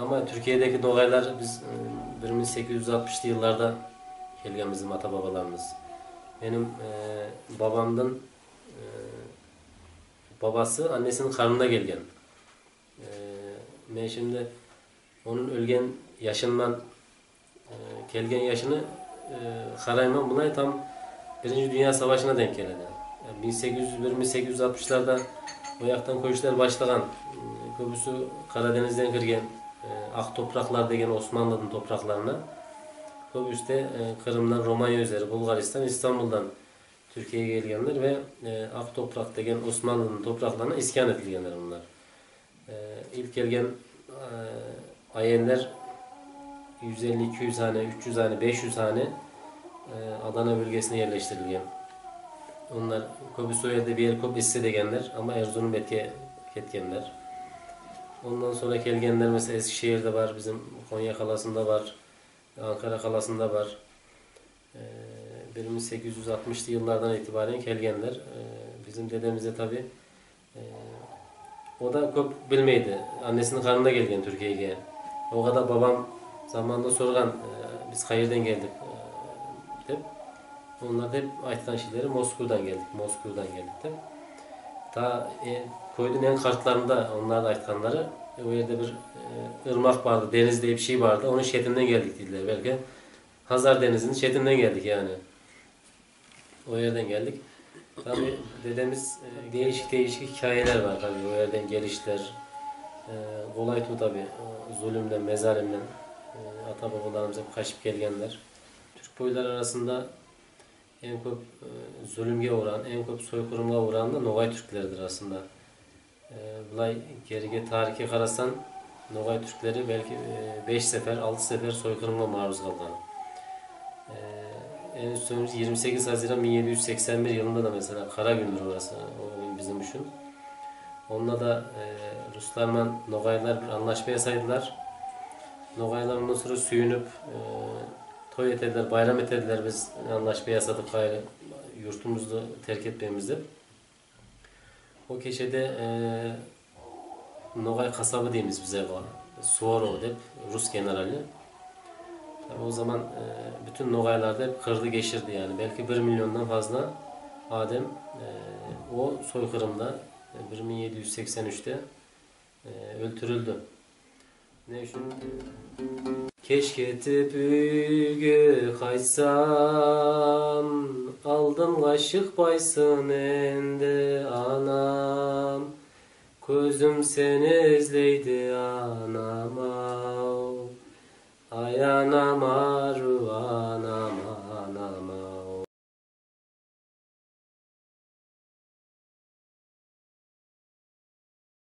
Ama Türkiye'deki Nogaylar biz 1860'lı yıllarda gelgen bizim ata babalarımız. Benim babamdan babası annesinin karnında gelgen. Ben şimdi onun ölgen yaşından kelgen yaşını karayman bunay tam Birinci Dünya Savaşı'na denk geldi. Yani 1820-1860'larda o yaktan koyuşlar başlagan. Köbüsü Karadeniz'den kirgen ak topraklar degen Osmanlı'nın topraklarına. Köbüsü de Kırım'dan Romanya üzeri Bulgaristan, İstanbul'dan Türkiye'ye gelgenler ve ak toprak degen Osmanlı'nın topraklarına iskan edilgenler bunlar. İlk gelgen ayenler 150-200 hane, 300 hane, 500 hane Adana bölgesine yerleştirilgen. Onlar köbüsü o yerde bir yer köp esse degenler ama Erzurum betke ketkenler. Ondan sonra gelgenler mesela Eskişehir'de var, bizim Konya kalasında var, Ankara kalasında var. 1860'lı yıllardan itibaren gelgenler. Bizim dedemize tabi o da köp bilmeydi. Annesinin karnında gelgen Türkiye'ye. O kadar babam zamanında sorgan biz hayırdan geldik deyip. Onlar da hep aytılan şeyleri Moskova'dan geldik deyip. Ta koydun en kartlarında onlar da aytkanları o yerde bir ırmak vardı, deniz diye bir şey vardı. Onun şetinden geldik dediler. Belki Hazar Denizi'nin şetinden geldik yani. O yerden geldik. Tabii dedemiz değişik hikayeler var tabii. O yerden gelişler. Kolay tu tabii. Zulümden, mezalimden ata babalarımız hep kaçıp gelgenler. Türk boylar arasında en çok zulümge uğrayan, en çok soykırımga uğrayan da Nogay Türkleridir aslında. Bulay gerige tarihe karasan Nogay Türkleri belki 5 sefer, 6 sefer soykırımga maruz kaldı. En son 28 Haziran 1781 yılında da mesela kara gündür orası, o gün bizim için. Onunla da Ruslarla Nogaylar bir anlaşmaya saydılar. Nogaylar ondan sonra süyünüp toy etediler, bayram etediler, biz anlaşma yasadık gayrı yurtumuzu terk etmemizi. O keşede Nogay kasabı deyimiz bize Suvorov deyip Rus generali. Tabii o zaman bütün Nogaylarda hep kırdı geçirdi yani. Belki 1 milyondan fazla Adem o soykırımda 1783'te öldürüldü. Ne için? Keşke tepüge kaçsam, aldım kaşık baysın ende anam. Gözüm seni izleydi anama.